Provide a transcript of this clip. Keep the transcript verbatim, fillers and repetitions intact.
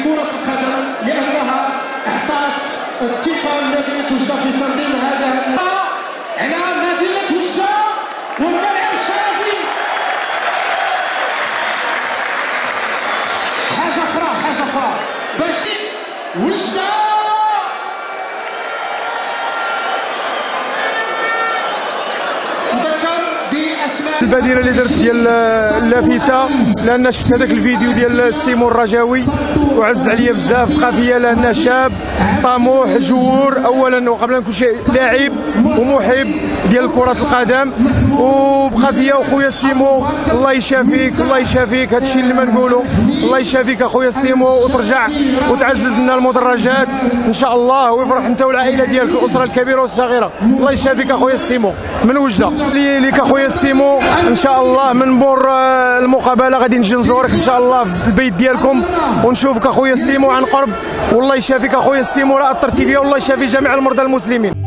كرة القدم لأنها أعطت الثقة لنادية وجدة في تنظيم هذا على مدينة وجدة والملعب الشرفي. حاجة أخرى حاجة أخرى باش وجدة البديله اللي درت ديال اللافته، لان شفت هذاك الفيديو ديال سيمون الرجاوي وعز عليا بزاف. بقى فيا لانه شاب طموح جوور اولا وقبل كل شيء لاعب ومحب ديال كره القدم، وبقى فيا وخويا سيمو الله يشافيك الله يشافيك. هذا الشيء اللي ما نقولوا الله يشافيك اخويا سيمو، وترجع وتعزز لنا المدرجات ان شاء الله، ويفرح انت والعائله ديالك الاسره الكبيره والصغيره. الله يشافيك اخويا سيمو من وجده. ليك اخويا سيمو ان شاء الله من مور المقابله غادي نجي نزورك ان شاء الله في البيت ديالكم ونشوفك اخويا سيمو عن قرب. والله يشافيك اخويا سيمو، راه اثرتي فيا والله يشافي جميع المرضى المسلمين.